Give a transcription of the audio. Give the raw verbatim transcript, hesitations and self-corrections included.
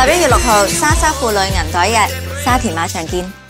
十一月六號莎莎婦女銀袋日，沙田馬場見。